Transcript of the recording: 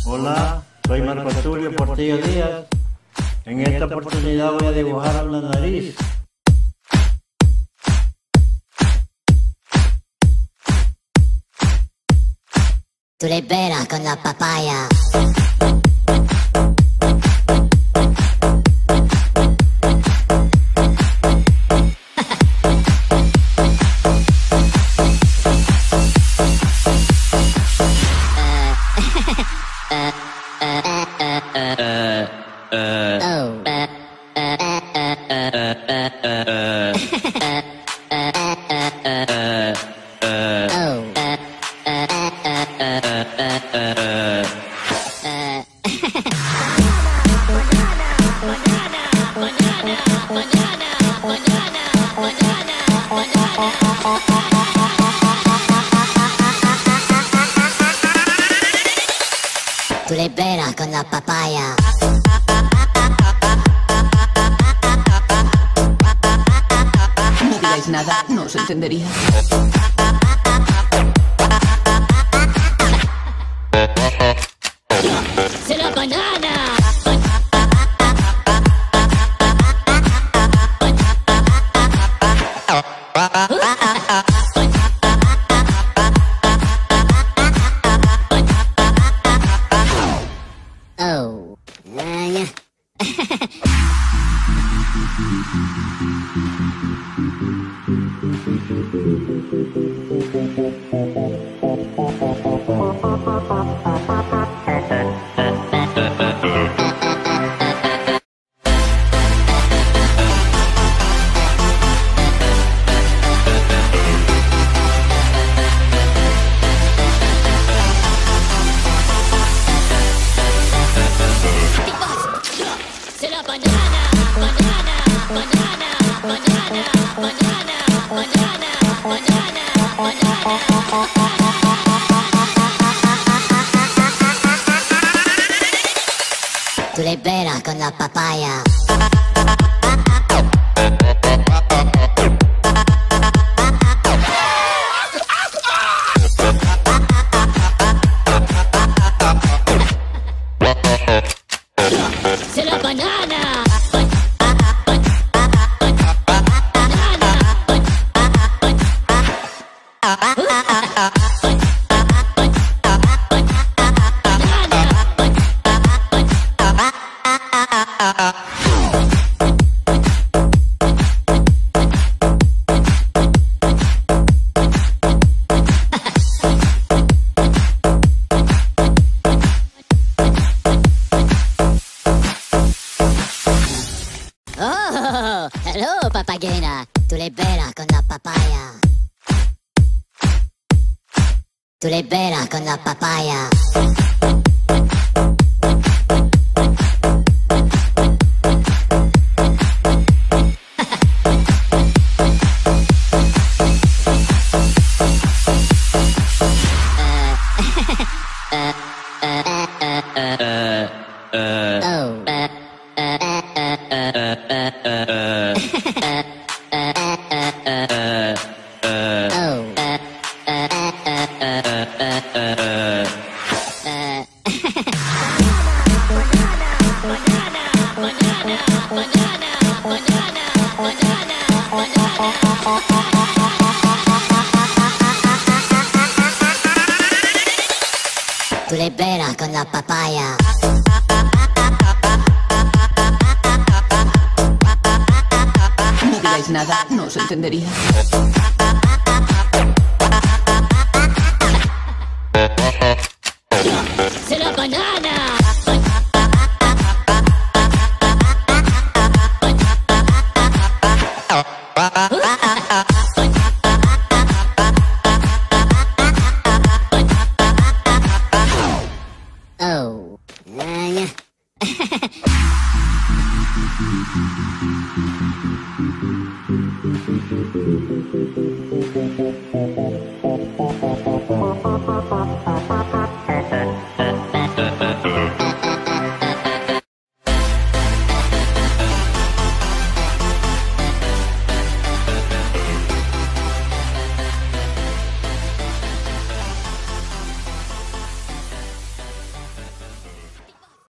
Hola, soy Marco Tulio Portillo Díaz. En esta oportunidad voy a dibujar una nariz. Tú le peras con la papaya. Tú le peras con la papaya. No digáis nada, no os entendería. ¡Se la banana! Oh. ¡Se la banana! ¡Banana! ¡Banana! ¡Banana! ¡Banana! ¡Banana! ¡Banana! Tú le peras con la papaya. ¡Se la banana! Oh, hello, papagena. Tú le peras con la papaya. Tú le peras con la papaya. Tú le peras con la papaya. No digáis nada, no os entendería.